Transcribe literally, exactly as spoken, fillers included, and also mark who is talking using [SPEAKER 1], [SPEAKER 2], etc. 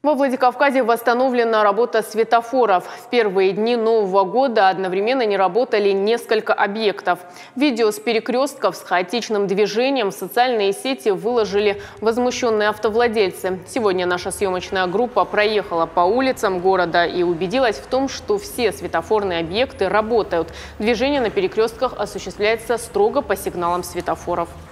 [SPEAKER 1] Во Владикавказе восстановлена работа светофоров. В первые дни Нового года одновременно не работали несколько объектов. Видео с перекрестков с хаотичным движением в социальные сети выложили возмущенные автовладельцы. Сегодня наша съемочная группа проехала по улицам города и убедилась в том, что все светофорные объекты работают. Движение на перекрестках осуществляется строго по сигналам светофоров.